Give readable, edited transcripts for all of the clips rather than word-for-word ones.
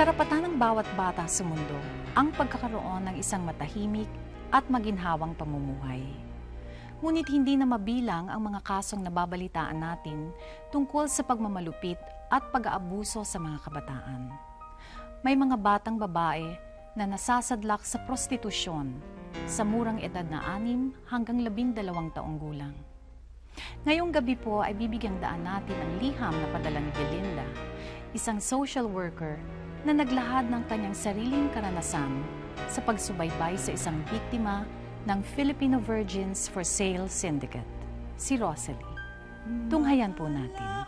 Karapatan ng bawat bata sa mundo ang pagkakaroon ng isang matahimik at maginhawang pamumuhay. Ngunit hindi na mabilang ang mga kasong nababalitaan natin tungkol sa pagmamalupit at pag-aabuso sa mga kabataan. May mga batang babae na nasasadlak sa prostitusyon sa murang edad na 6 hanggang 12 taong gulang. Ngayong gabi po ay bibigyang daan natin ang liham na padala ni Belinda, isang social worker na naglahad ng kanyang sariling karanasan sa pagsubaybay sa isang biktima ng Filipino Virgins for Sale Syndicate, si Rosalie. Tunghayan po natin.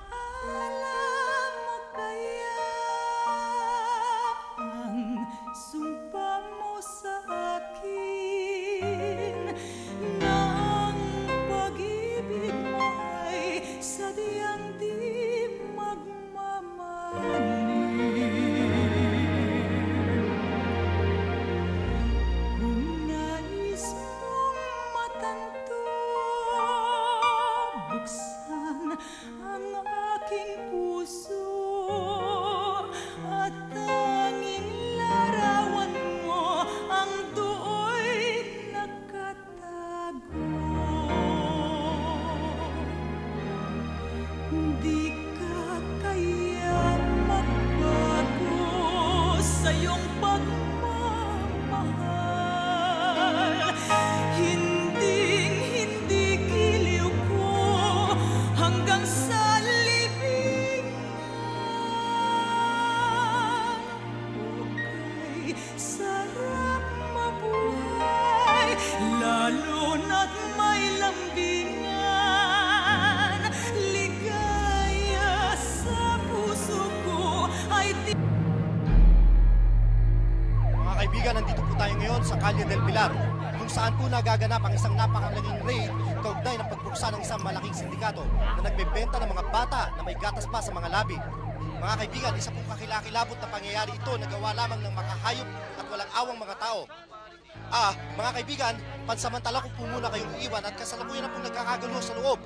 Nandito po tayo ngayon sa Calle del Pilar, kung saan po nagaganap ang isang napakalaging raid kaugnay ng pagbuksan ng isang malaking sindikato na nagbebenta ng mga bata na may gatas pa sa mga labi. Mga kaibigan, isa pong kakilakilabot na pangyayari ito na gawa lamang ng makahayop at walang awang mga tao. Mga kaibigan, pansamantala ko po muna kayong iiwan at kasalukuyan na pong nagkakagulo sa loob.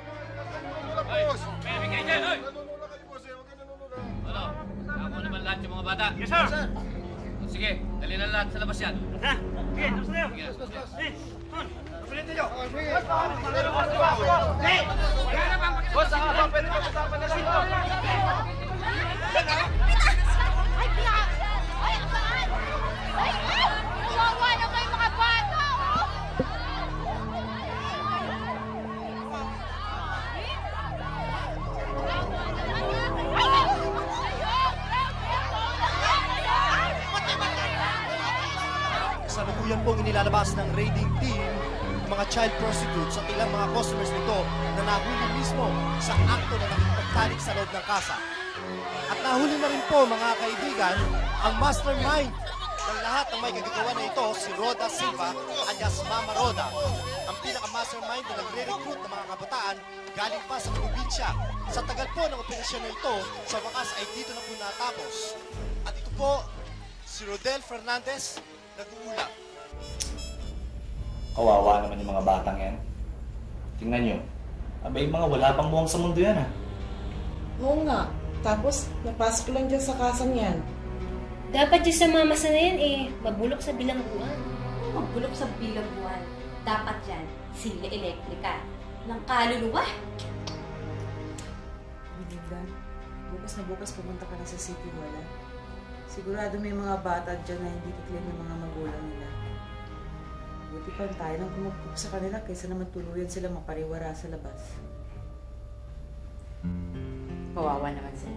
Ako naman lahat yung mga bata. Yes, sir! Sige, dali na lahat sa labas yan. Ha? Sige, tapos na yun. Sige. Kapilitin nyo. Boss, saka ba pwede mag-usapan na dito? Ay, pila! Ay, apaan! Ay, kawawa naman yung mga bata! Kasalukuyan pong inilalabas ng raiding team ng mga child prostitutes at ilang mga customers nito na nahuli mismo sa akto na nakipagtalik sa loob ng kasa. At nahuli na rin po, mga kaibigan, ang mastermind ng lahat ng may kagagawa na ito, si Roda Silva alias Mama Roda. Ang pinaka-mastermind na nagre-recruit ng mga kabataan galing pa sa probinsya. Sa tagal po ng operasyon na ito, sa wakas ay dito na po natapos. At ito po, si Rodel Fernandez, nag-uula. Kawawa naman yung mga batang yan. Tingnan nyo. Abay, mga wala pang buwang sa mundo yan, ha? Oo nga. Tapos, napasok lang dyan sa kasang yan. Dapat yung sa mamasa na yan, mabulok sa bilangguan. Magbulok sa bilangguan. Dapat yan, sila elektrika. Ng kaluluwa. Belinda, bukas na bukas pumunta ka na sa City Wala. Sigurado may mga bata dyan na hindi tiklim ng mga magulang nila. Buti pa tayo nang kumupok sa kanila kaysa naman tuluyan sila mapariwara sa labas. Kawawa naman sila.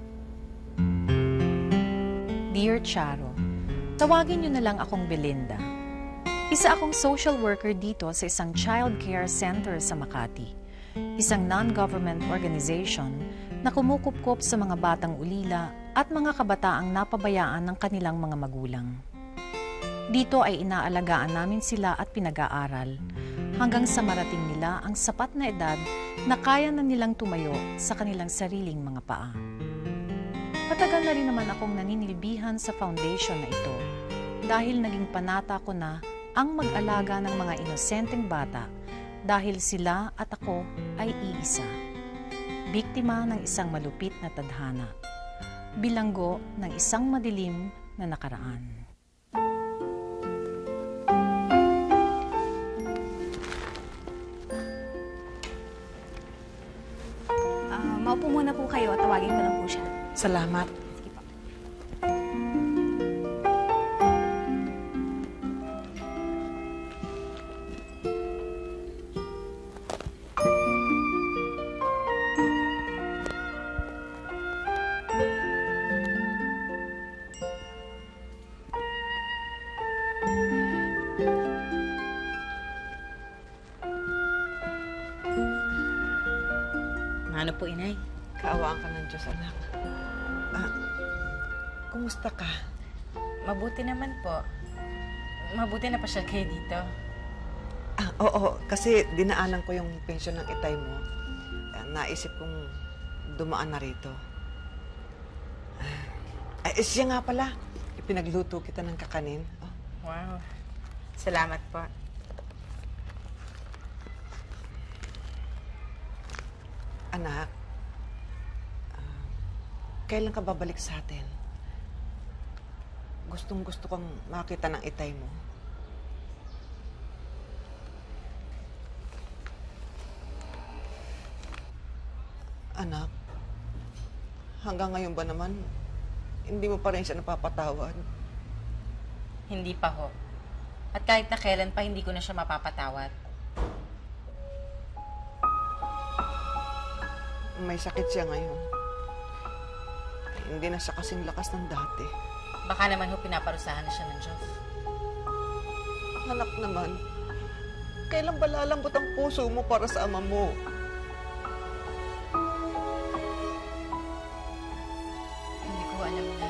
Dear Charo, tawagin niyo na lang akong Belinda. Isa akong social worker dito sa isang child care center sa Makati. Isang non-government organization na kumukupkop sa mga batang ulila at mga kabataang napabayaan ng kanilang mga magulang. Dito ay inaalagaan namin sila at pinag-aaral hanggang sa marating nila ang sapat na edad na kaya na nilang tumayo sa kanilang sariling mga paa. Matagal na rin naman akong naninilbihan sa foundation na ito dahil naging panata ko na ang mag-alaga ng mga inosenteng bata dahil sila at ako ay iisa. Biktima ng isang malupit na tadhana. bilanggo ng isang madilim na nakaraan. Maupo muna po kayo at tawagin ko lang po siya. Salamat. Sige po. Ano po, inay? Kaawaan ka ng Diyos, anak. Kumusta ka? Mabuti naman po. Mabuti na pa siya kayo dito. Oo, kasi dinaanan ko yung pensyon ng itay mo. Naisip kong dumaan na rito. Siya nga pala. Ipinagluto kita ng kakanin. Oh. Wow. Salamat po. Anak, kailan ka babalik sa atin? Gustong-gusto kong makita ng itay mo. Anak, hanggang ngayon ba naman, hindi mo pa rin siya napapatawad? Hindi pa ho. At kahit na kailan pa, hindi ko na siya mapapatawad. May sakit siya ngayon. Hindi na siya kasing lakas ng dati. Baka naman ho pinaparusahan na siya ng Diyos. Anak naman, kailan ba lalambot ang puso mo para sa ama mo? Hindi ko alam na.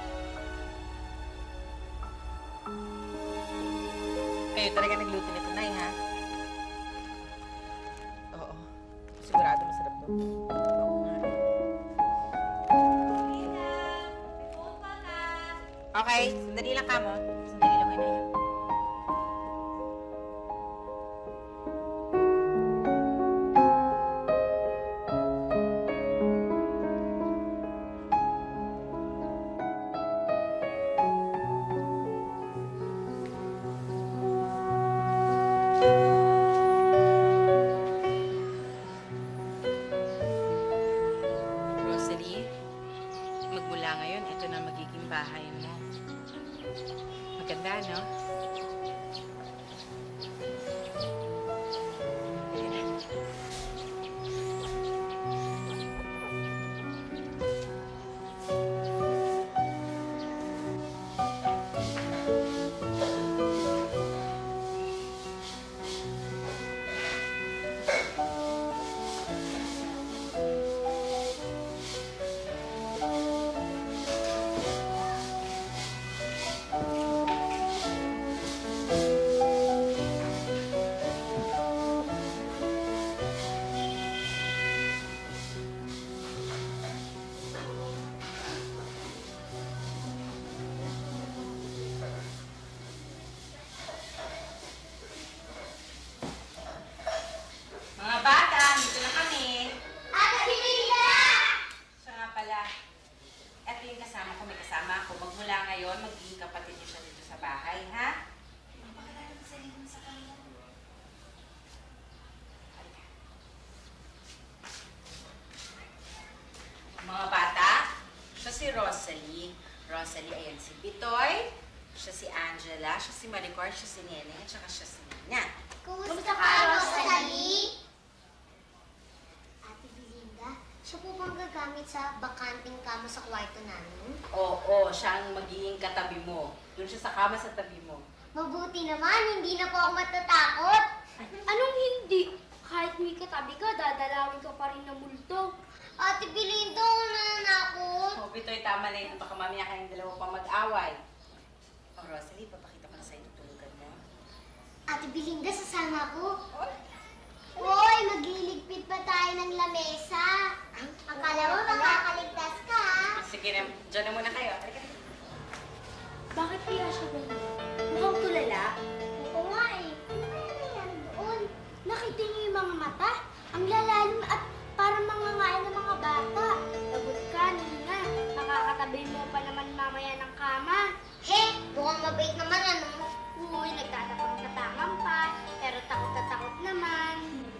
Kayo talaga nagluto nito, Nay, ha? Oo. Sigurado masarap to. Oo nga. Okay, sandali lang ka mo. Sandali lang, Nay. Magmula ngayon, ito na magiging bahay mo. Maganda, no? Mga bata, dito na kami. Ate Belinda! Siya nga pala. Ito yung kasama ko, may kasama ako. Magmula ngayon, magiging kapatid niyo siya dito sa bahay, ha? Mga bata, siya si Rosalie. Rosalie, ayan si Bitoy. Siya si Angela. Siya si Maricor. Siya si Nene. At saka siya si Nina. Kumusta ka, Rosalie? Ate Belinda, siya po bang gagamit sa bakanting kama sa kwarto namin? Oo, siya ang magiging katabi mo. Doon siya sa kama sa tabi mo. Mabuti naman, hindi na po ako matatakot. Anong hindi? Kahit may katabi ka, dadalawin ka pa rin ng multo. Ate Belinda, ako nananakot. Oh, Bitoy, tama na yun. Baka mamaya kayong dalawa pa mag-away. Oh, Rosalie, papakita ko na sa'yo tutulugan mo. Ate Belinda, sasama ko. Hoy, magliligpit pa tayo ng lamesa. Akala mo makakaligtas ka, ha? Sige na, dyan na muna kayo. Halika dito. Bakit kaya siya ganun? Mukhang tulala. Oo nga eh. Ano nangyayari doon? Nakita niyo yung mga mata? Ang lalalim at parang mga ngain ng mga bata. Lagot ka, Nina. Nakakatakot kasama yan ng kama. He, mukhang mabait naman ano. Uy, nagtatapang-tapangan pa, pero takot na takot naman.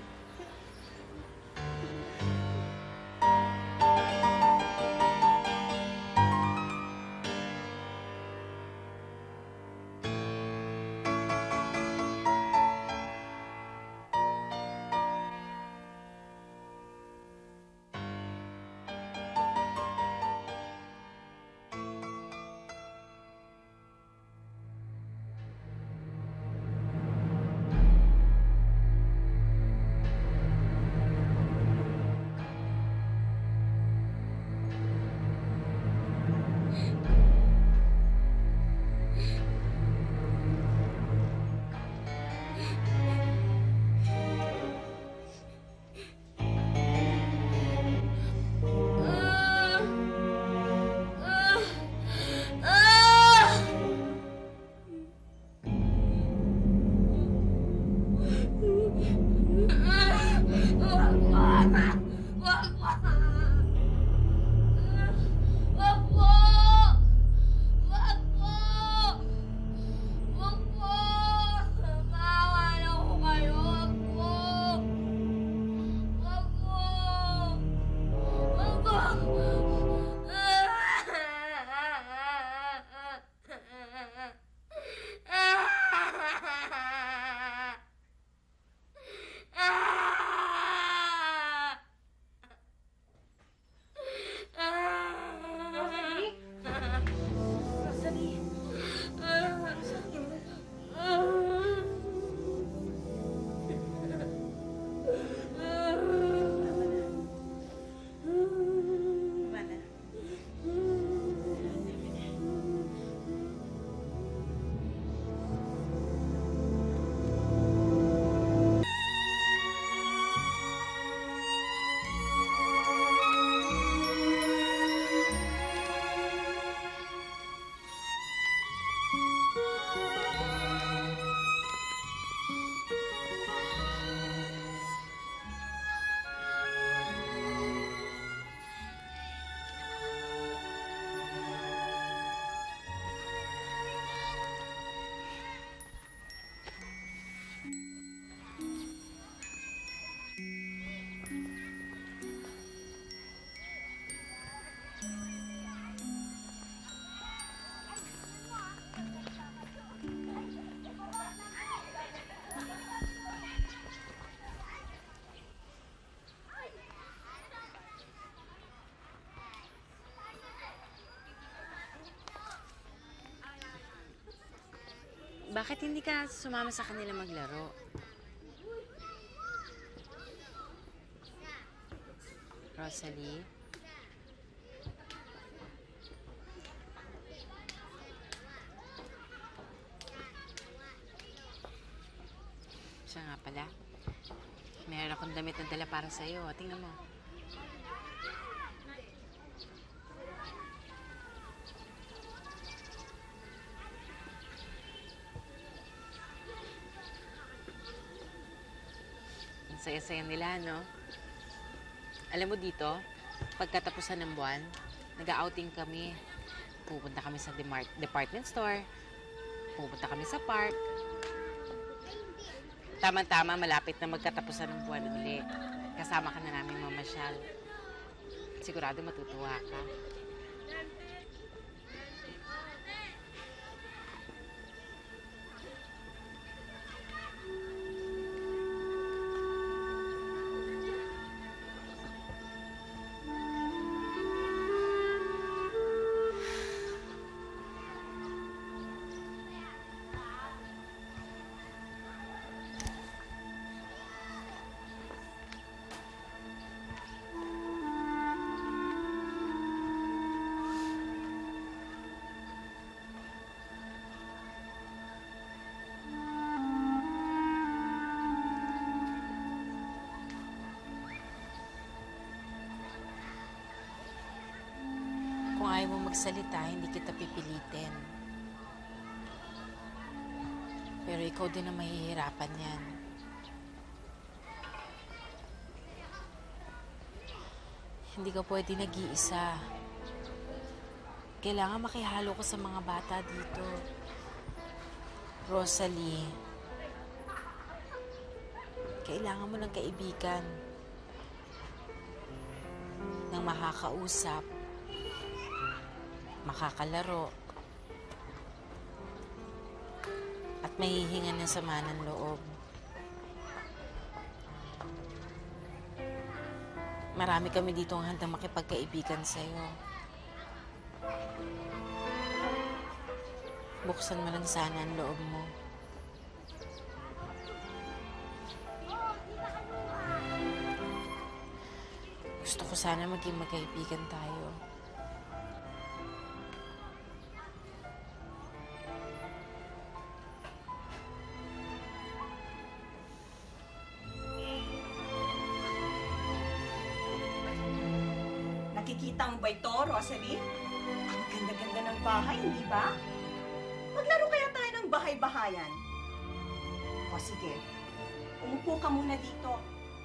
Bakit hindi ka sumama sa kanila maglaro? Rosalie? Siya nga pala. Meron akong damit na dala para sa'yo. Tingnan mo. Saya-saya nila, no? Alam mo dito, pagkatapusan ng buwan, nag-outing kami. Pupunta kami sa department store. Pupunta kami sa park. Tama-tama, malapit na magkatapusan ng buwan uli. Kasama ka na namin mamasyal. Sigurado matutuwa ka. Kung ayaw mo magsalita, hindi kita pipilitin. Pero ikaw din ang mahihirapan yan. Hindi ka pwede nag-iisa. Kailangan makihalo ko sa mga bata dito. Rosalie, kailangan mo ng kaibigan. Ng makakausap, makakalaro, at mahihingan ng sama ng loob. Marami kami dito ang handang makipagkaibigan sa'yo. Buksan mo lang sana ang loob mo. Gusto ko sana maging magkaibigan tayo. Nakikita mo ba ito, Rosalie? Ang ganda-ganda ng bahay, hindi ba? Maglaro kaya tayo ng bahay-bahayan. O sige, umupo ka muna dito.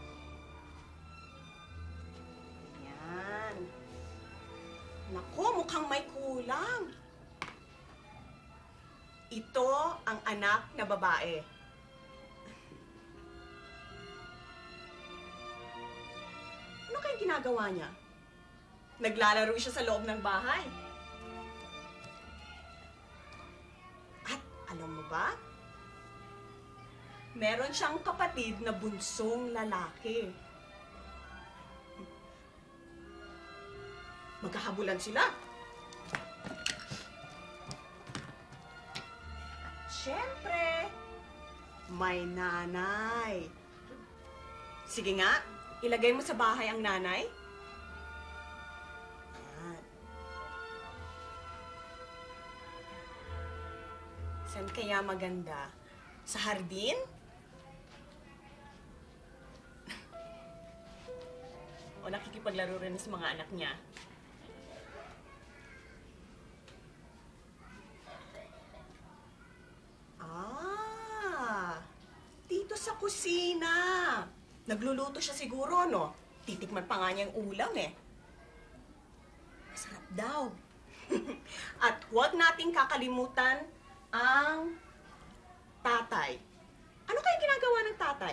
Yan. Naku, mukhang may kulang. Ito ang anak na babae. Ano kayang ginagawa niya? Naglalaro siya sa loob ng bahay. At alam mo ba? Meron siyang kapatid na bunsong lalaki. Magkahabulan sila. At syempre, may nanay. Sige nga, ilagay mo sa bahay ang nanay. Saan kaya maganda? Sa hardin? O nakikipaglaro rin sa mga anak niya? Dito sa kusina. Nagluluto siya siguro, no? Titikman pa nga niya yung ulam, eh. Masarap daw. At huwag nating kakalimutan ang tatay. Ano kaya ginagawa ng tatay?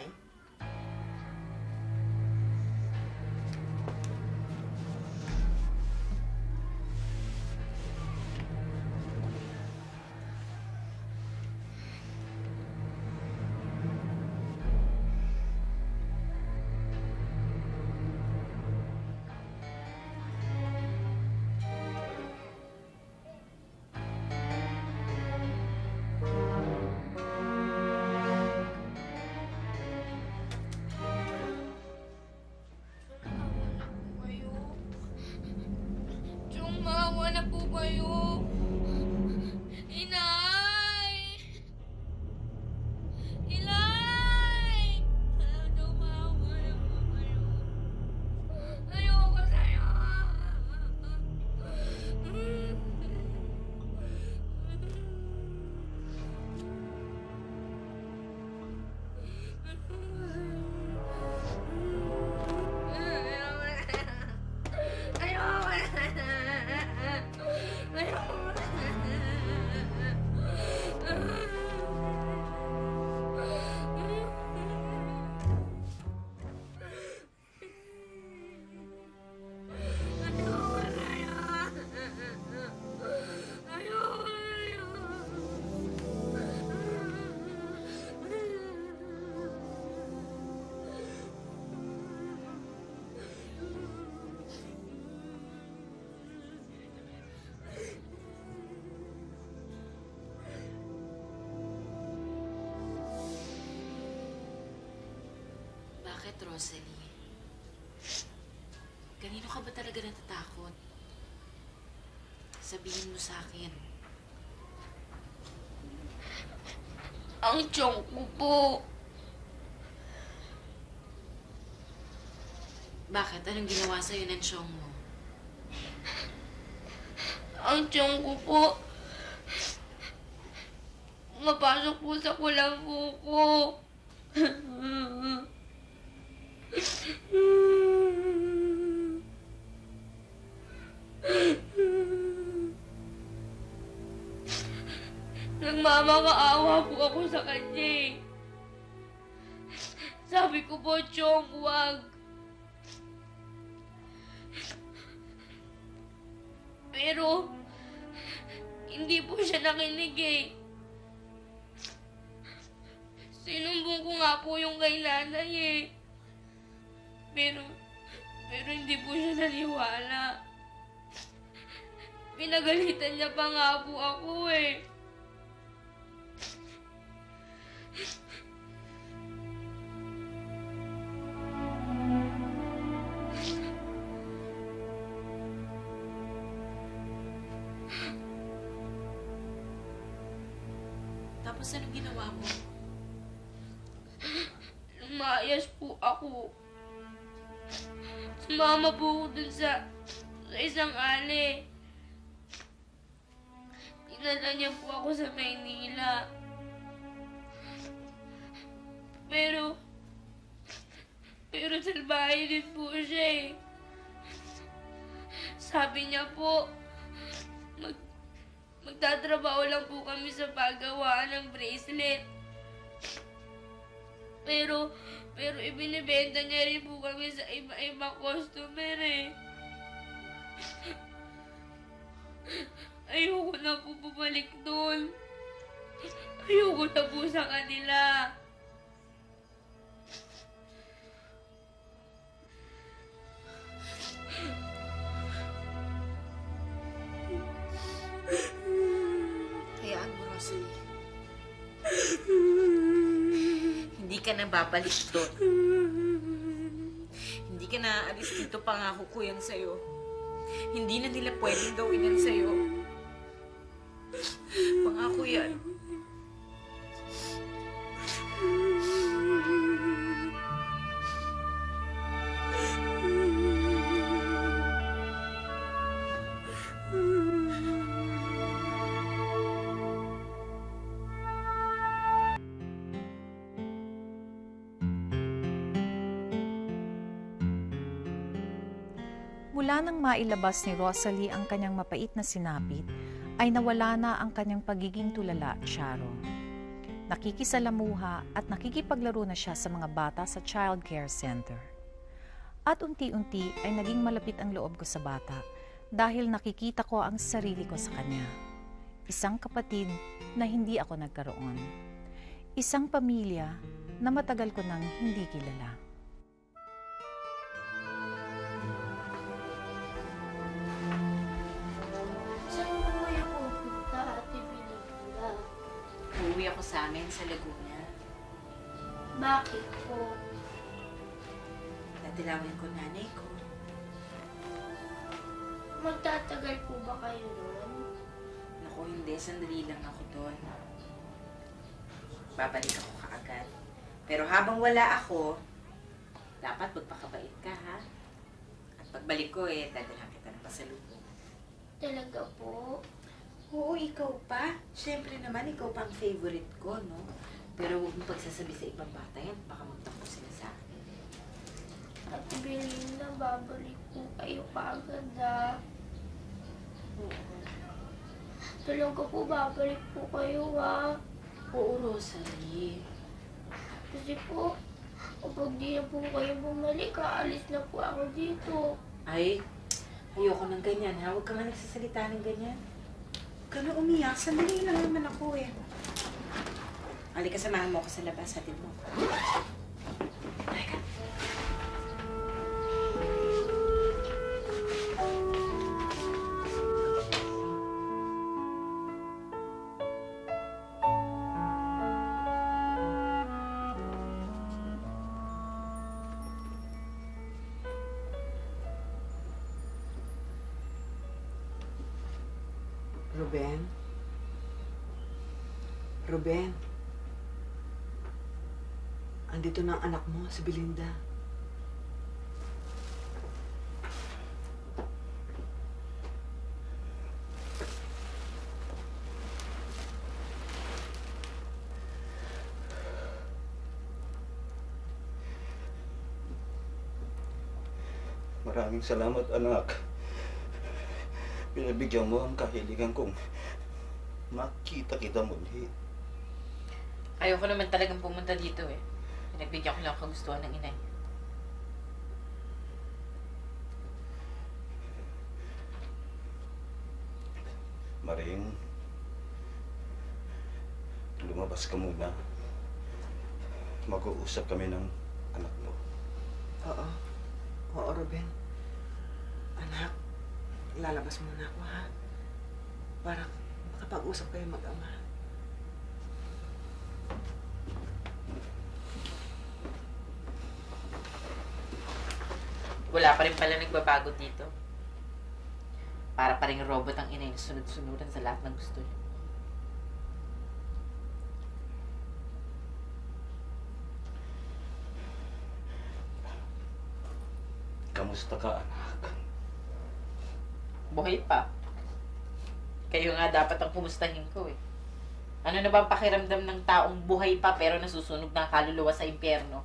Maawa na po kayo. Inay! Inay! Maawa na po kayo. Ayoko sa'yo. Bakit, Rosalie? Kanino ka ba talaga natatakot? Sabihin mo sa akin. Ang tiyan ko po. Bakit? Anong ginawa sa'yo ng tiyong mo? Ang tiyan ko po. Mapasok po sa kulambo ko. Nagmamakaawa po ako sa kanya eh. Sabi ko po, Chong, huwag. Pero, hindi po siya nakinig eh. Sinumbong ko nga po yung kay nanay eh. Pero hindi po siya naniwala. Pinagalitan niya pa nga po ako eh. Tapos anong ginawa mo? Lumayas po ako. Sumama po ako dun sa isang ali. Dinala niya po ako sa Maynila. Pero salbahe din po siya eh. Sabi niya po, magtatrabaho lang po kami sa paggawaan ng bracelet. Pero ibinibenta niya rin po kami sa iba-ibang customer eh. Ayoko na po bumalik doon. Ayoko na po sa kanila. Hayaan mo, Rosalie. Hindi ka na babalik doon. Hindi ka na aalis dito, pangako ko yan sa'yo. Hindi na nila pwedeng gawin yan sa'yo. Pangako yan. Mula nang mailabas ni Rosalie ang kanyang mapait na sinapit, ay nawala na ang kanyang pagiging tulala at syaro. Nakikisalamuha at nakikipaglaro na siya sa mga bata sa child care center. At unti-unti ay naging malapit ang loob ko sa bata dahil nakikita ko ang sarili ko sa kanya. Isang kapatid na hindi ako nagkaroon. Isang pamilya na matagal ko nang hindi kilala. Uuwi ako sa amin sa Laguna. Bakit po? Dadalawin ko nanay ko. Magtatagal po ba kayo doon? Naku, hindi. Sandali lang ako doon. Babalik ako kaagad. Pero habang wala ako, dapat magpakabait ka, ha? At pagbalik ko, dadalhan kita ng pasalubong. Talaga po? Oo, ikaw pa. Siyempre naman, ikaw pa ang favorite ko, no? Pero huwag mong pagsasabi sa ibang bata yan. Baka magtampo sila sa akin. Ate Belinda, babalik po kayo kaagad, ha? Oo. Talaga po, babalik po kayo, ha? Oo, Rosalie. Kasi po, kapag di na po kayo bumalik, aalis na po ako dito. Ay, ayoko ng ganyan, ha? Huwag ka nga nagsasalita ng ganyan. Huwag ka na umiyak. Sandali lang naman ako, eh. Halika, samahan mo ako sa labas. Hatid mo. Halika. Ruben? Ruben? Andito na ang anak mo, si Belinda. Maraming salamat, anak. Pinabigyan mo ang kahiligan kong makita kita muli. Ayoko naman talagang pumunta dito eh. Pinagbigyan ko lang ang kagustuhan ng inay. Maring, lumabas ka muna. Mag-uusap kami ng anak mo. Oo. Oo, Ruben. Anak, lalabas muna ako, ha? Para makapag-usap kayo mag-ama. Wala pa rin pala nagbabago dito. Para pa rin robot ang inay na sunod-sunuran sa lahat ng gusto niya. Kamusta ka, anak? Buhay pa. Kayo nga dapat ang kumustahin ko eh. Ano na ba ang pakiramdam ng taong buhay pa pero nasusunog na ang kaluluwa sa impyerno?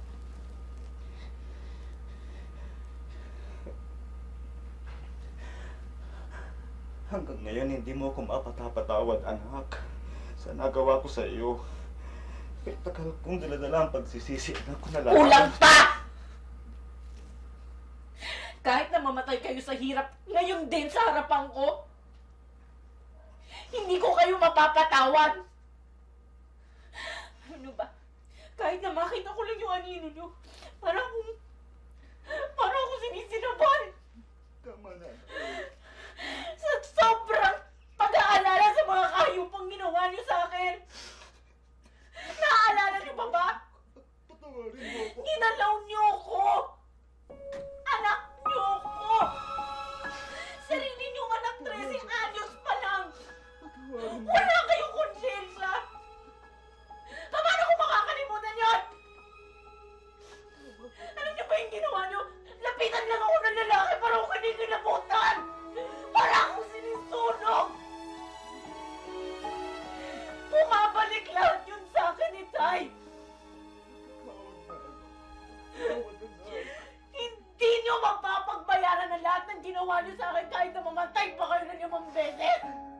Hanggang ngayon, hindi mo ako mapatapatawad, anak. Sa nagawa ko sa iyo. Kahit tagal kong daladala ang pagsisisi, anak ko na lang. Kulang pa! Kahit na mamatay kayo sa hirap, ngayon din sa harapan ko, hindi ko kayo mapapatawad. Ano ba? Kahit na makita ko lang yung anino nyo, parang ako sinisinaban. Tama na. Sa sobrang pag-aalala sa mga kahayupang ginawa niyo sa akin. Naaalala niyo pa ba? Patawarin mo ako. Ginalaw niyo ako! Anak niyo ako! Sarili niyong anak 13 anyos pa lang! Wala kayong konsyensya! Paano ko makakalimutan yun? Ano niyo ba yung ginawa niyo? Lapitan lang ako ng lalaki para ako kinikilabutan! Para akong sinisunog! Bumabalik lahat yun sa akin ni Tay! Hindi nyo mapapagbayaran ang lahat ng ginawa nyo sa akin kahit na mamatay pa kayo ng 5 beses!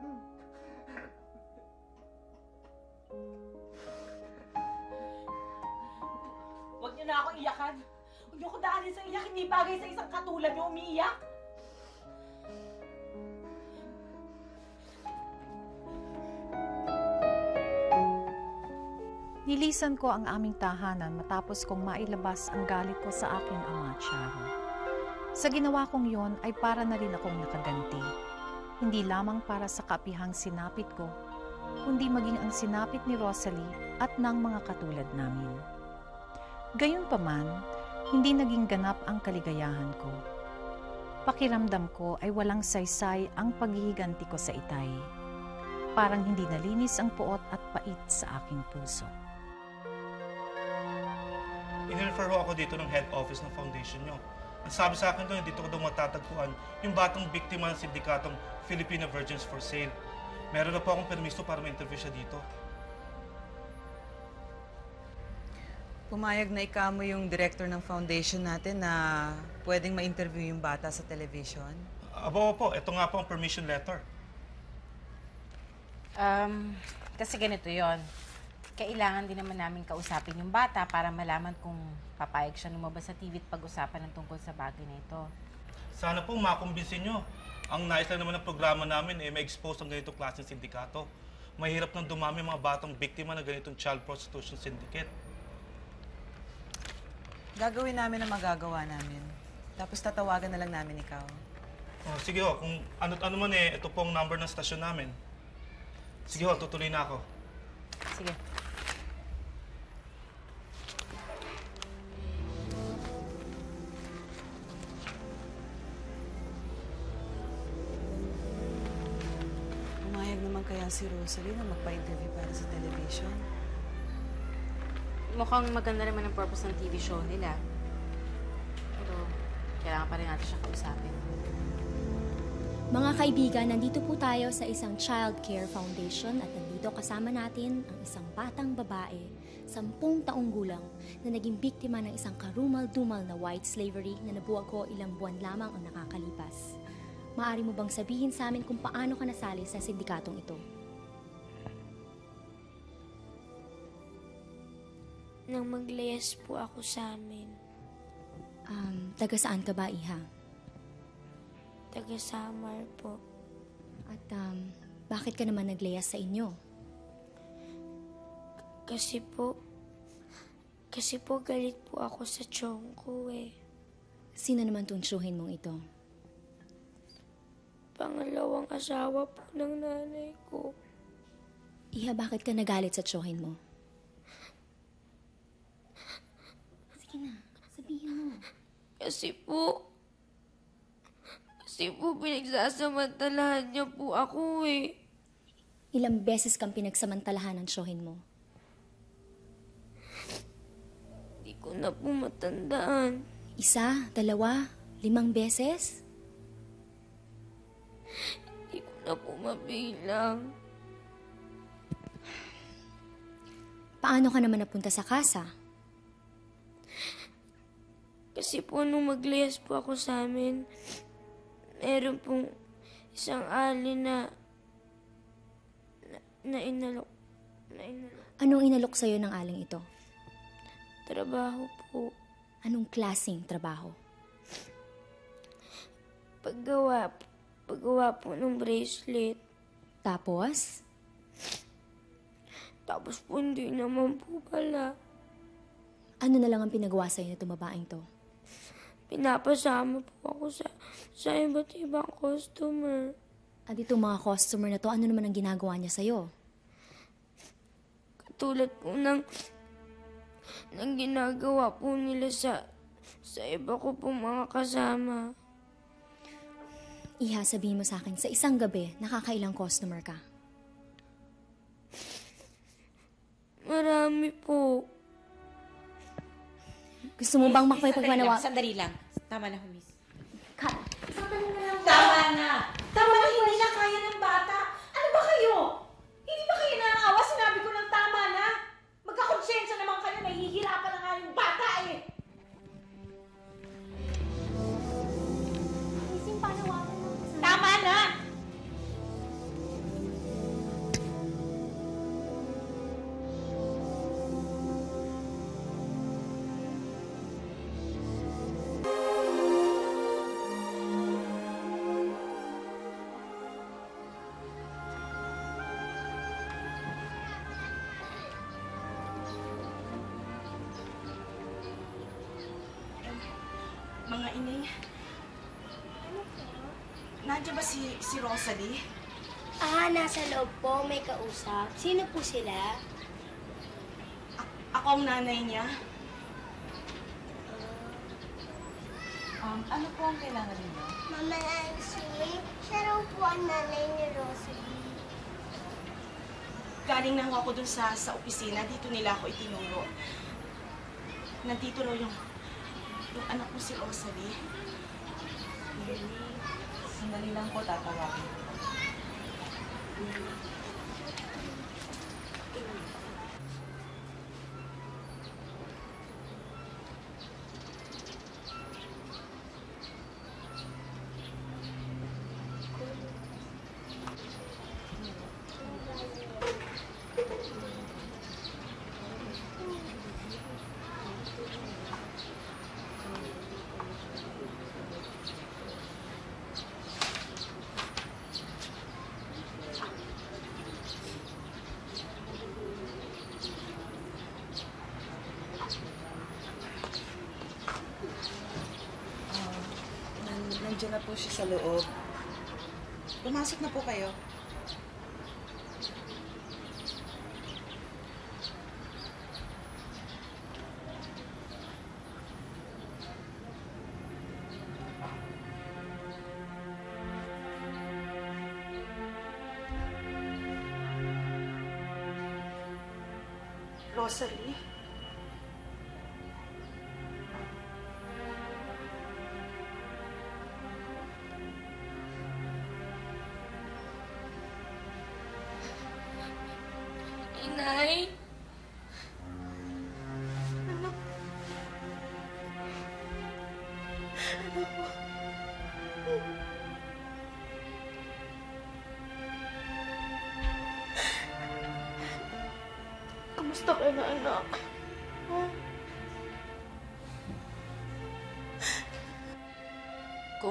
Huwag nyo na akong iyakan! Huwag nyo ko daanin sa iyak, hindi bagay sa isang katulad nyo umiiyak! Nilisan ko ang aming tahanan matapos kong mailabas ang galit ko sa aking ama, Charo. Sa ginawa kong yon ay para na rin akong nakaganti. Hindi lamang para sa kaapihang sinapit ko, kundi maging ang sinapit ni Rosalie at ng mga katulad namin. Gayunpaman, hindi naging ganap ang kaligayahan ko. Pakiramdam ko ay walang saysay ang paghihiganti ko sa Itay. Parang hindi nalinis ang puot at pait sa aking puso. In-refer ho ako dito ng head office ng foundation nyo. Ang sabi sa akin doon, dito ko daw matatagpuan yung batang biktima ng sindikatong Filipino Virgins for Sale. Meron na po akong permiso para ma-interview siya dito. Pumayag na ikamo yung director ng foundation natin na pwedeng ma-interview yung bata sa television. Aba po, ito nga po ang permission letter. Kasi ganito yon. Kailangan din naman namin kausapin yung bata para malaman kung papayag siya lumabas sa TV at pag-usapan ng tungkol sa bagay na ito. Sana po makumbinsin nyo. Ang nais lang naman ng programa namin ay ma-expose ang ganitong klaseng sindikato. Mahirap nang dumami mga batang biktima ng ganitong child prostitution syndicate. Gagawin namin ang magagawa namin. Tapos tatawagan na lang namin ikaw. Oh, sige ho, kung ano't ano man ito po ang number ng stasyon namin. Sige ho, tutuloy na ako. Sige. Pumayag naman kaya si Rosalie na magpa-interview para sa television? Mukhang maganda naman ang purpose ng TV show nila. Pero kailangan pa rin natin siya kausapin. Mga kaibigan, nandito po tayo sa isang child care foundation at nandito kasama natin ang isang batang babae, 10 taong gulang, na naging biktima ng isang karumal-dumal na white slavery na nabuwag ko ilang buwan lamang ang nakakalipas. Maaari mo bang sabihin sa amin kung paano ka nasali sa sindikatong ito? nang maglayas po ako sa amin. Taga saan ka ba, Iha? Taga Samar po. At bakit ka naman naglayas sa inyo? Kasi po galit po ako sa tiyong ko eh. Sino naman tunsyohin mong ito? Pangalawang asawa po ng nanay ko. Iha, bakit ka nagalit sa tsuhin mo? Sige na, sabihin mo. Kasi po pinagsasamantalahan niya po ako eh. Ilang beses kang pinagsamantalahan ng tsuhin mo? Hindi ko na po matandaan. 1, 2, 5 beses? Hindi ko na po mabilang. Paano ka naman napunta sa kasa? Kasi po nung maglayas po ako sa amin, meron pong isang alin na inalok. Anong inalok sa'yo ng aling ito? Trabaho po. Anong klaseng trabaho? Paggawa po ng bracelet. Tapos? Tapos po hindi naman po pala. Ano na lang ang pinagawa sa'yo na tumabaing to? Pinapasama po ako sa iba't ibang customer. At itong mga customer na to, ano naman ang ginagawa niya sa'yo? Katulad po ng ginagawa po nila sa iba ko pong mga kasama. Iha, sabihin mo sa akin, sa isang gabi, nakakailang customer ka? Marami po. Gusto mo bang makipagpanawa? Sandali lang. Tama na, Miss. Tama na! Tama na, hindi na kaya ng bata. Ano ba kayo? Hindi ba kayo naaawa? Sinabi ko ng tama na. Magkakonsensya naman kayo. Nahihirapan na nga yung bata eh. Tama na! Mga inay, nandiyan ba si Rosalie? Nasa loob po. May kausap. Sino po sila? Ako ang nanay niya. Ano po ang kailangan niyo? Mama Nancy, siya raw po ang nanay ni Rosalie. Galing na ako dun sa opisina. Dito nila ako itinuro. Nandito raw yung anak ko si Rosalie. Sandali lang po, tatawagin. Nandiyan na po siya sa loob. Pumasok na po kayo. Rosalie? Inay? Kamusta ka na, anak?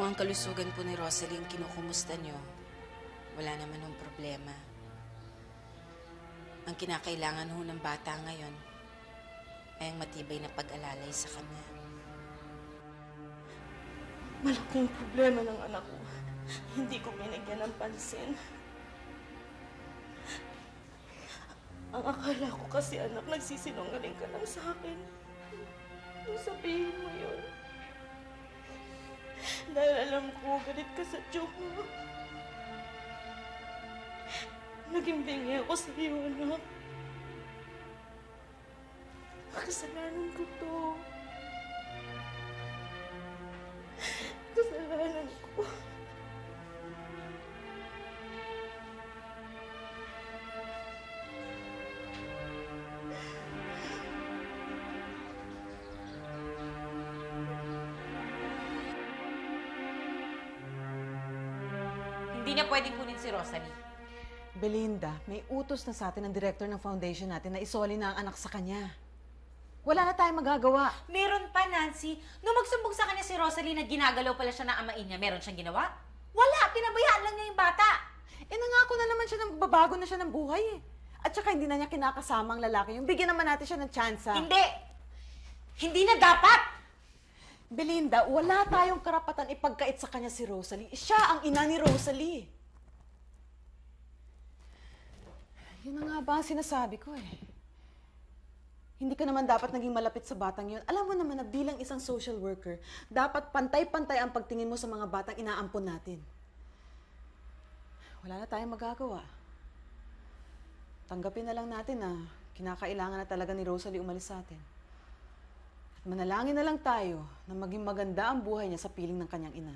Kung ang kalusugan po ni Rosalie kinukumusta nyo, wala naman ng problema. Ang kinakailangan ho ng bata ngayon ay ang matibay na pag-alalay sa kanya. Malaking problema ng anak ko. Hindi ko binigyan ng pansin. Ang akala ko kasi, anak, nagsisinungaling ka lang sa akin. Nung sabihin mo yun. Dahil alam ko, galit ka sa joke mo. Naging bingi ako sa iyo, anak. Kasalanan ko to. Kasalanan ko. Hindi niya pwedeng kunin si Rosalie. Belinda, may utos na sa atin ng director ng foundation natin na isoli na ang anak sa kanya. Wala na tayong magagawa. Meron pa, Nancy. Nung magsumbong sa kanya si Rosalie na ginagalaw pala siya ng amain niya, meron siyang ginawa? Wala! Pinabayaan lang niya yung bata. Nangako na naman siya na babago na siya ng buhay eh. At saka hindi na niya kinakasama ang lalaki. Yung bigyan naman natin siya ng tsansa. Hindi! Hindi na dapat! Belinda, wala tayong karapatan ipagkait sa kanya si Rosalie. Siya ang ina ni Rosalie. Yun na nga ba ang sinasabi ko eh. Hindi ka naman dapat naging malapit sa batang yun. Alam mo naman na bilang isang social worker, dapat pantay-pantay ang pagtingin mo sa mga batang inaampon natin. Wala na tayong magagawa. Tanggapin na lang natin na kinakailangan na talaga ni Rosalie umalis sa atin. At manalangin na lang tayo na maging maganda ang buhay niya sa piling ng kanyang ina.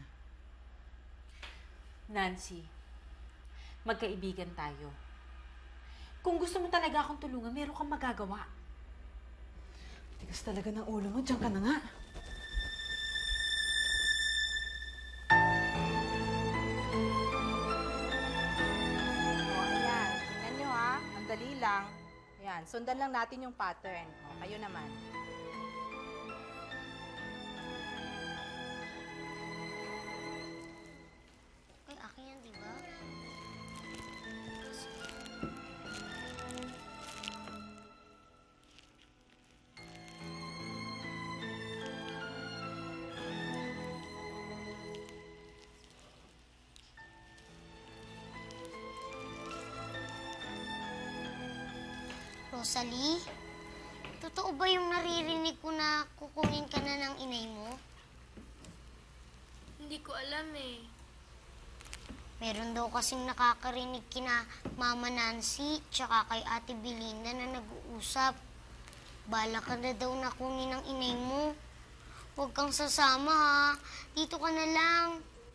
Nancy, magkaibigan tayo. Kung gusto mo talaga akong tulungan, meron kang magagawa. Tigas talaga ng ulo mo. Diyan ka na nga. Ayan. Tingnan nyo ha. Ang dali lang. Ayan. Sundan lang natin yung pattern. O, kayo naman. Ay, akin yan, di ba? Rosalie, totoo ba yung naririnig ko na kukunin ka na ng inay mo? Hindi ko alam eh. Meron daw kasing nakakarinig kina Mama Nancy tsaka kay Ate Belinda na nag-uusap. Bala ka na daw na kunin ng inay mo. Huwag kang sasama ha. Dito ka na lang.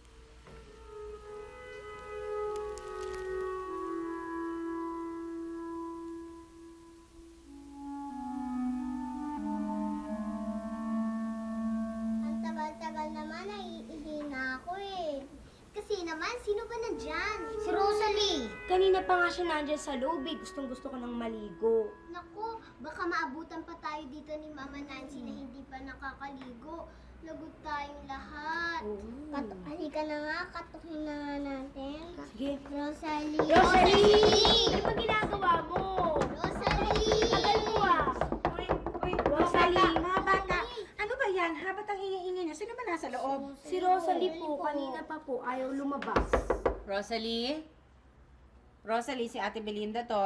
Ang tagal-tagal naman, naiihi na ako eh. Kasi naman, sino ba nandyan? Si Rosalie. Kanina pa nga siya nandyan sa loob eh. Gustong-gusto ko ng maligo. Naku, baka maabutan pa tayo dito ni Mama Nancy na hindi pa nakakaligo. Lagot tayong lahat. Halika na nga, katukin na nga natin. Sige. Rosalie! Rosalie! Ano ba ginagawa mo? Rosalie! Tagal mo ah! Uy, Rosalie! Mga bata, ano ba yan? Habat ang ingay-ingay niya. Sino ba nasa loob? Si Rosalie po, kanina pa po, ayaw lumabas. Rosalie? Rosalie, si Ate Belinda to.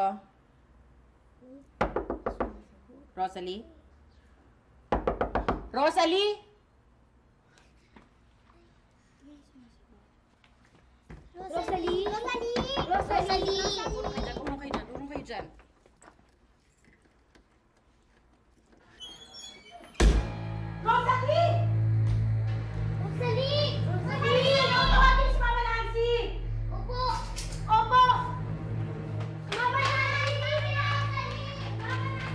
Rosalie? Rosalie? Rosalie! Rosalie! Rosalie! Urong kayo dyan, urong kayo dyan. Rosalie! Rosalie! Rosalie! Ano tawagin si Mama Nancy? Opo! Opo! Mama Nancy! Rosalie! Mama Nancy!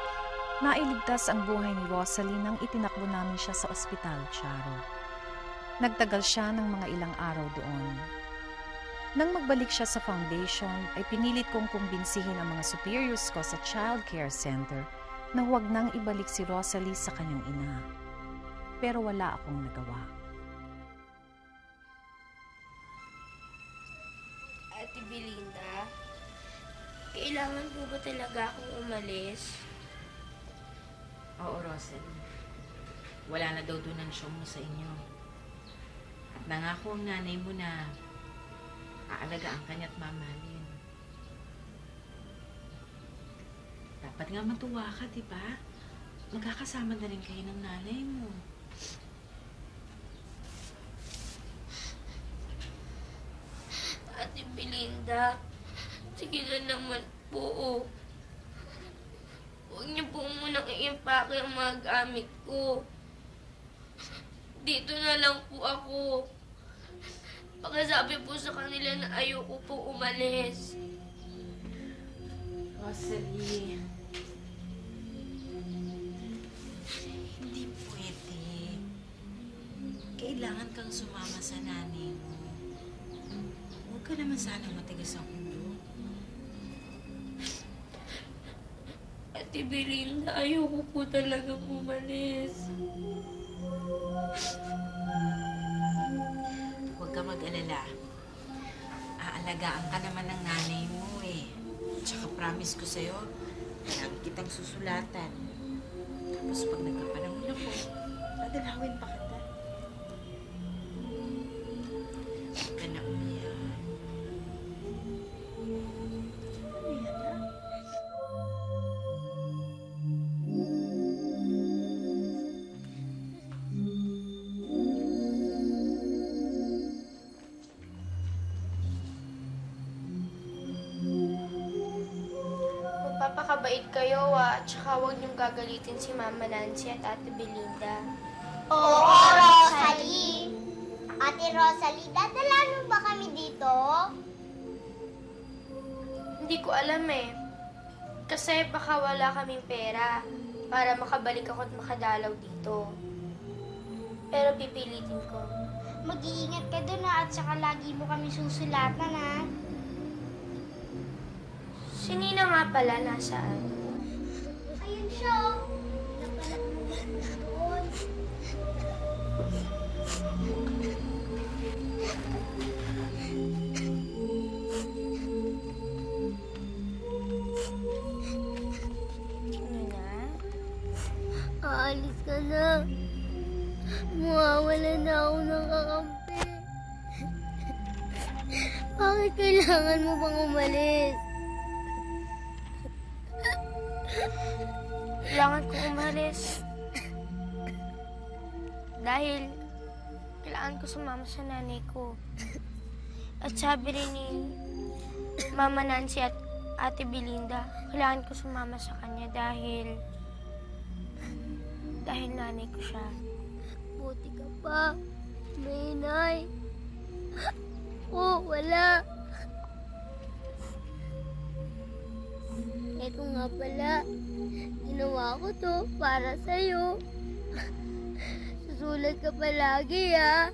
Nailigtas ang buhay ni Rosalie nang itinakbo namin siya sa ospital, Charo. Nagtagal siya ng mga ilang araw doon. Nang magbalik siya sa foundation, ay pinilit kong kumbinsihin ang mga superiors ko sa child care center na huwag nang ibalik si Rosalie sa kanyang ina. Pero wala akong nagawa. Ate Belinda, kailangan po ba talaga akong umalis? Oo, Rosalie. Wala na daw doon ang show mo sa inyo. At nangako ang nanay mo na aalagaan ka niya at mamahalin. Dapat nga matuwa ka, di ba? Magkakasama na rin kayo ng nanay mo. Ate Belinda, sige na naman po. Huwag niyo po munang i-impake ang mga gamit ko. Dito na lang po ako. Pagkasabi po sa kanila na ayoko po umalis. Rosalie, hindi pwede. Kailangan kang sumama sa nanay mo. Huwag ka naman sanang matigas ang ulo. Ate Belinda, ayoko po talaga umalis. Huwag ka mag-alala. Aalagaan ka naman ng nanay mo eh. Tsaka promise ko sa'yo, lagi kitang susulatan. Tapos pag nagkapanahon ako, dadalawin pa kita. Huwag ka na umiyak. Magpapakabait kayo tsaka huwag niyong gagalitin si Mama Nancy at Ate Belinda. Oo, Rosalie! Ate Rosalie, dadalan mo ba kami dito? Hindi ko alam eh. Kasi baka wala kaming pera para makabalik ako at makadalaw dito. Pero pipilitin ko. Mag-iingat ka doon at saka lagi mo kami susulatan ha. Si Nina nga pala, nasaan? Ayun siya. Napalat mo doon. Nina? Aalis ka na. Mawawala na ako ng kakampi. Bakit kailangan mo bang umalis? Kailangan ko umalis. Dahil kailangan ko sumama sa nanay ko. At sabi rin ni Mama Nancy at Ate Belinda, kailangan ko sumama sa kanya dahil nanay ko siya. Buti ka pa. May inay. Oh, wala. Ito nga pala. Ginawa ko to para sa'yo. Susulat ka palagi, ha?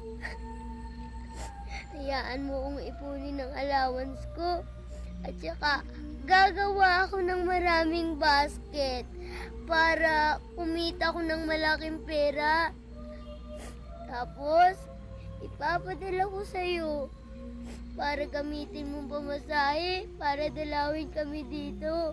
Hayaan mo kong ipunin ng allowance ko. At saka, gagawa ako ng maraming basket para kumita ko ng malaking pera. Tapos, ipapadala ko sa'yo para gamitin mong pamasahe para dalawin kami dito.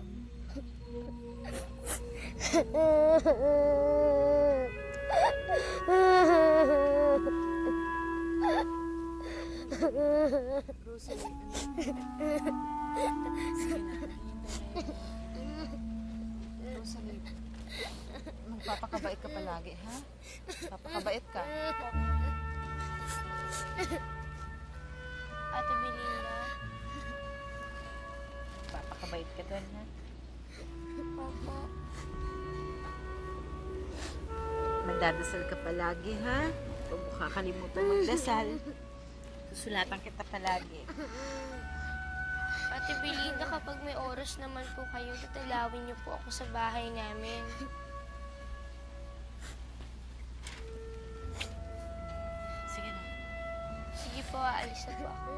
Rosalie, magpapakabait ka palagi, ha? Papakabait ka. Ate Belinda. Papakabait ka doon, ha? Opo. Magdadasal ka palagi, ha? Huwag mo kakalimutan magdasal. Susulatan kita palagi. Ate Belinda, kapag may oras naman po kayo, tatalawin niyo po ako sa bahay namin. Sige na. aalis na po ako.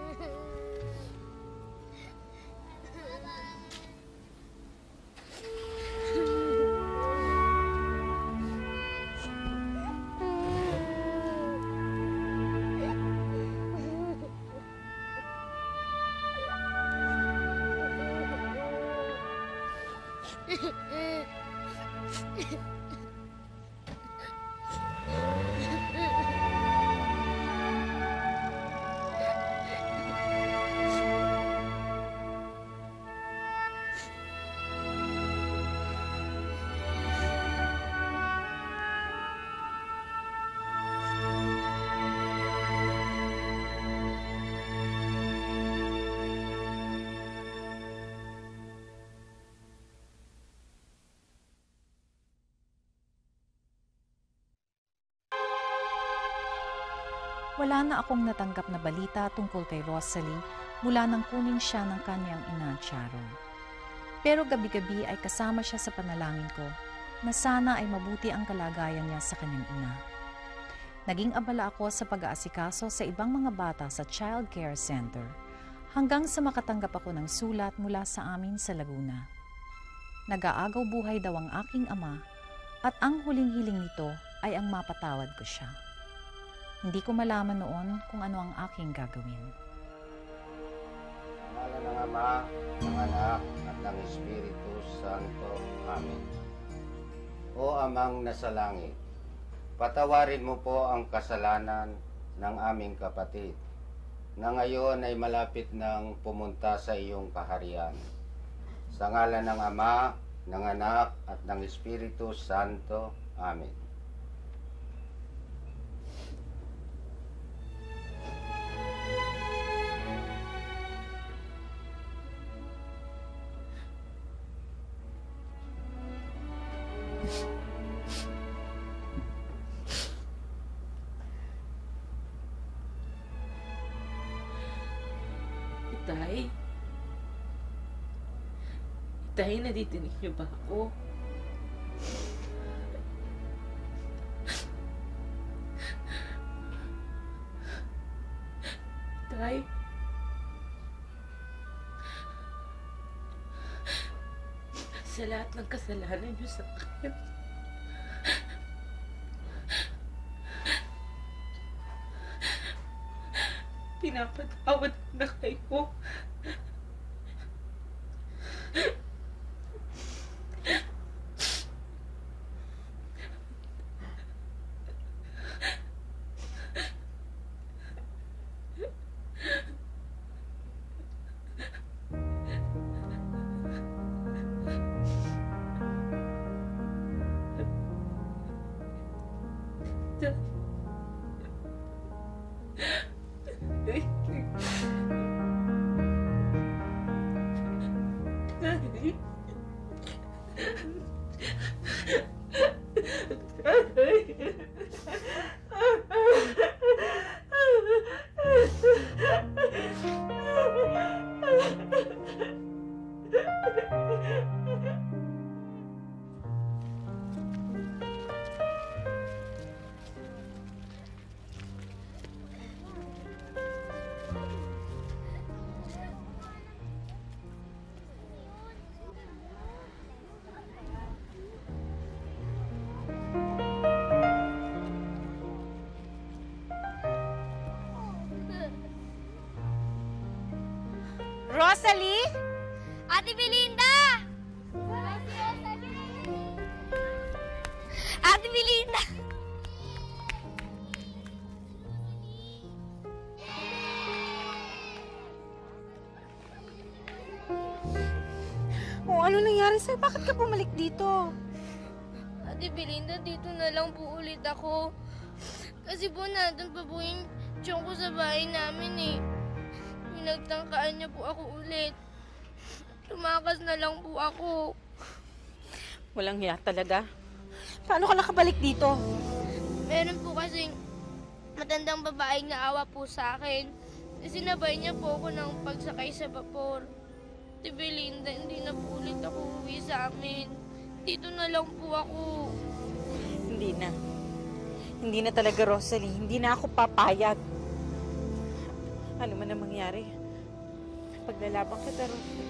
Wala na akong natanggap na balita tungkol kay Rosalie mula nang kunin siya ng kanyang ina, Sharon. Pero gabi-gabi ay kasama siya sa panalangin ko na sana ay mabuti ang kalagayan niya sa kanyang ina. Naging abala ako sa pag-aasikaso sa ibang mga bata sa Child Care Center hanggang sa makatanggap ako ng sulat mula sa amin sa Laguna. Nag-aagaw buhay daw ang aking ama at ang huling hiling nito ay ang mapatawad ko siya. Hindi ko malaman noon kung ano ang aking gagawin. Sa ngalan ng Ama, ng Anak, at ng Espiritu Santo. Amen. O Amang nasa langit, patawarin mo po ang kasalanan ng aming kapatid na ngayon ay malapit nang pumunta sa iyong kaharian. Sa ngalan ng Ama, ng Anak, at ng Espiritu Santo. Amen. Itay? Itay, nadidinig niyo ba ako? Itay? Sa lahat ng kasalanan niyo sa akin, pinapatawad na kayo. Rosalie? Ate Belinda! Ate Belinda! Oh, ano nangyari sa'yo? Bakit ka bumalik dito? Ate Belinda, dito na lang po ulit ako. Kasi po nandun pa po yung tiyong ko sa bahay namin eh. Pinagtangkaan niya po ako ulit. Tumakas na lang po ako. Walang hiya talaga. Paano ka nakabalik dito? Meron po kasing matandang babaeng naawa po sa akin. Sinabay niya po ako ng pagsakay sa vapor. Ate Belinda, hindi na po ulit ako uwi sa amin. Dito na lang po ako. Hindi na. Hindi na talaga, Rosalie. Hindi na ako papayag. Ano man ang mangyari, paglalaban kita, Rosalie.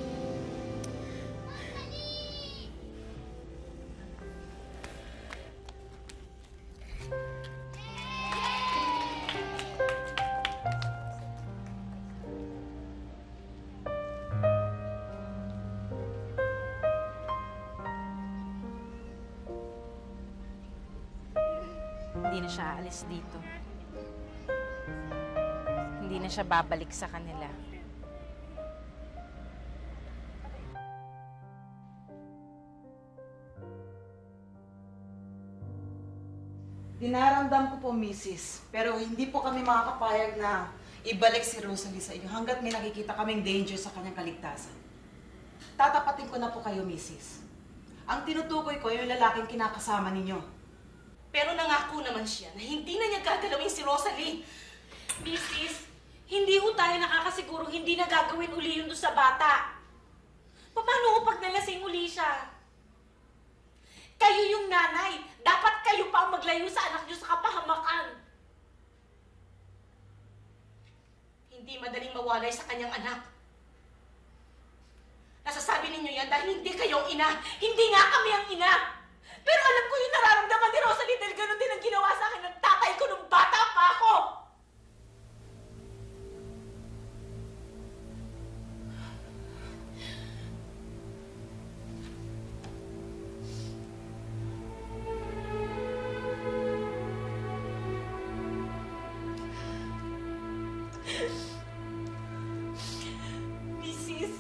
Hindi na siya aalis dito. Hindi na siya babalik sa kanila. Dinaramdam ko po, Mrs. Pero hindi po kami makakapayag na ibalik si Rosalie sa inyo hanggat may nakikita kaming danger sa kanyang kaligtasan. Tatapatin ko na po kayo, Mrs. Ang tinutukoy ko yung lalaking kinakasama ninyo. Pero nangako naman siya na hindi na niya gagalawin si Rosalie. Mrs., hindi ho tayo nakakasiguro hindi na gagawin uli yun doon sa bata. Paano ho pag nalasing uli siya? Kayo yung nanay. Dapat kayo pa ang maglayo sa anak niyo sa kapahamakan. Hindi madaling mawalay sa kanyang anak. Nasasabi ninyo yan dahil hindi kayo ang ina. Hindi nga kami ang ina. Pero alam ko yung nararamdaman ni Rosalie dahil ganun din ang ginawa sa akin ng tatay ko nung bata pa ako. Mrs.,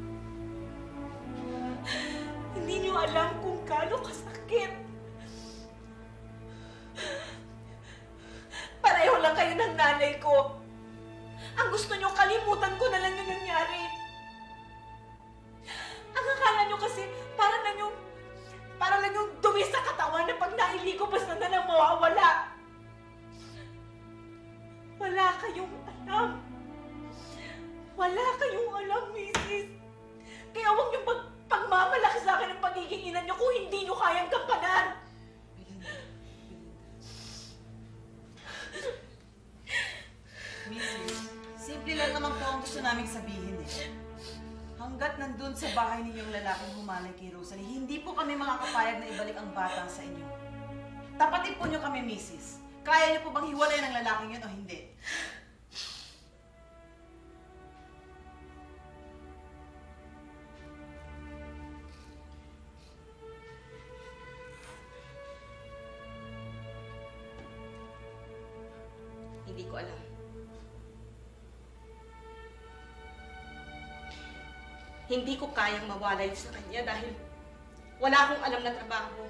hindi niyo alam kung gaano kasakit. Pareho lang kayo ng nanay ko. Ang gusto niyo, kalimutan ko na lang yung nangyari. Ang akala niyo kasi, para lang yung dumi sa katawan na pag nailigo basta na lang mawawala. Wala kayong alam. Wala kayong alam, Mrs. Kaya huwag niyo pagmamalaki sa akin ang pagiging ina niyo kung hindi niyo kayang gampanan. Mrs., simple lang naman po ang gusto namin sabihin eh. Hanggat nandun sa bahay ninyong lalaking humalay kay Rosalie, hindi po kami makakapayag na ibalik ang bata sa inyo. Tapatin po niyo kami, Mrs. Kaya niyo po bang hiwalay ng lalaking yun o hindi? Hindi ko alam. Hindi ko kayang mawalay sa kanya dahil wala akong alam na trabaho.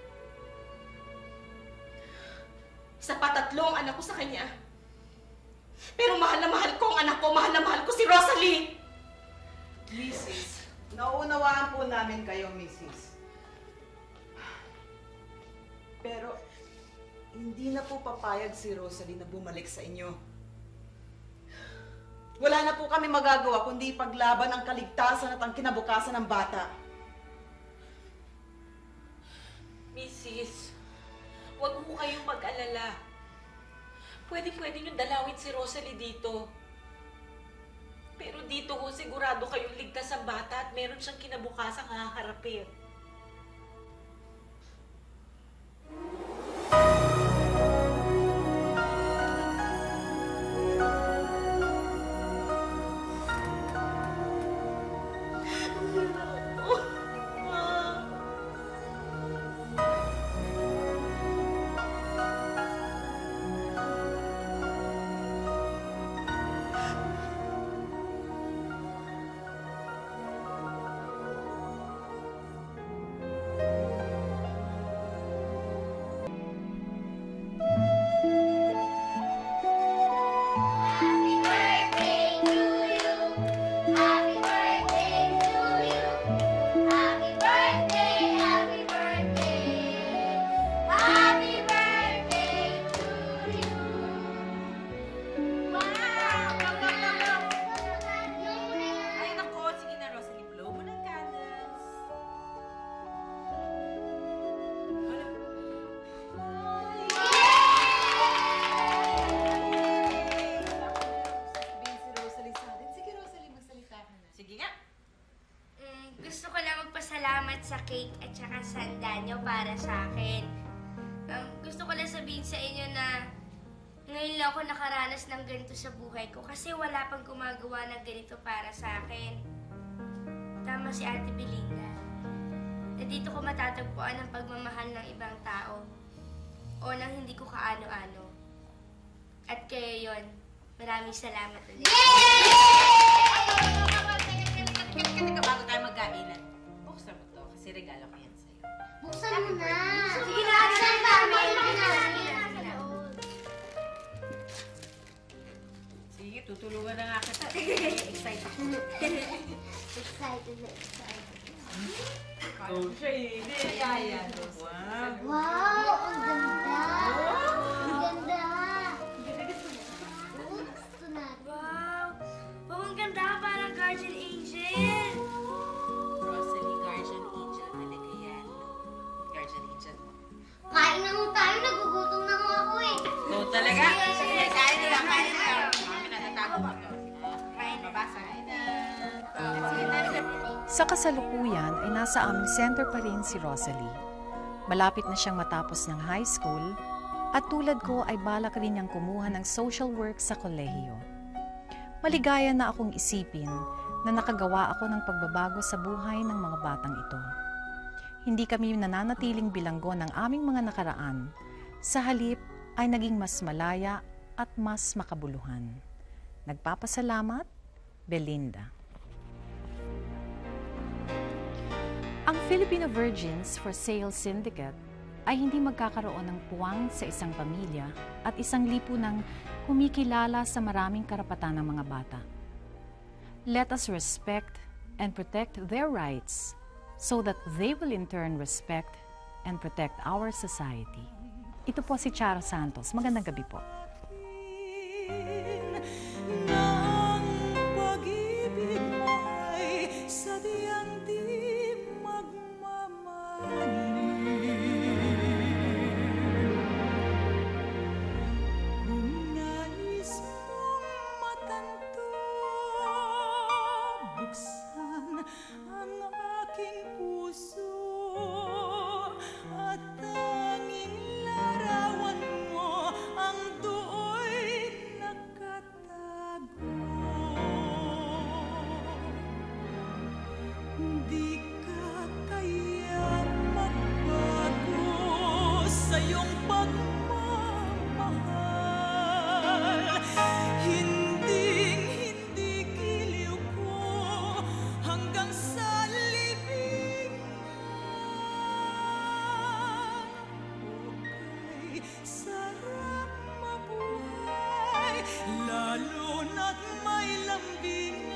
Isa pa 3 ang anak ko sa kanya. Pero mahal na mahal ko ang anak ko, mahal na mahal ko si Rosalie! Mrs., nauunawaan po namin kayo, Mrs. Pero hindi na po papayag si Rosalie na bumalik sa inyo. Wala na po kami magagawa kundi ipaglaban ang kaligtasan at ang kinabukasan ng bata. Mrs., huwag mo kayong mag-alala. Pwede niyong dalawin si Rosalie dito. Pero dito ho sigurado kayong ligtas ang bata at meron siyang kinabukasang haharapin. sa cake at saka sanda nyo para sa akin. Gusto ko lang sabihin sa inyo na ngayon lang ako nakaranas ng ganito sa buhay ko kasi wala pang gumagawa ng ganito para sa akin. Tama si Ate Belinda. Na dito ko matatagpuan ang pagmamahal ng ibang tao o ng hindi ko kaano-ano. At kayo yon, maraming salamat ulit. Teka, bago tayo magkainan. Buksan mo to kasi regalo ko yan sa'yo. Buksan mo na. Sige na, buksan ba? Sige, tutulungan na nga kita. Excited ako. Excited na excited. Oh, siya hindi. Kaya. Wow. Wow, ang ganda. Ang ganda. Gusto natin. Wow! Wow, ang ganda, parang guardian angel! Rosalie, guardian angel talaga yan. Guardian angel mo. Kain na mo tayo, nagugutom na mo ako eh. No, talaga? Sige, kain na lang, kain na lang. Kami natatago mo to. Kain, mabasa. Kain na. Sa kasalukuyan ay nasa aming center pa rin si Rosalie. Malapit na siyang matapos ng high school at tulad ko ay balak rin niyang kumuha ng social work sa kolehiyo. Maligaya na akong isipin na nakagawa ako ng pagbabago sa buhay ng mga batang ito. Hindi kami nananatiling bilanggo ng aming mga nakaraan. Sa halip ay naging mas malaya at mas makabuluhan. Nagpapasalamat, Belinda. Ang Filipino Virgins for Sale Syndicate ay hindi magkakaroon ng puwang sa isang pamilya at isang lipunang kumikilala sa maraming karapatan ng mga bata. Let us respect and protect their rights so that they will in turn respect and protect our society. Ito po si Charo Santos. Magandang gabi po. Lalo na't may lambing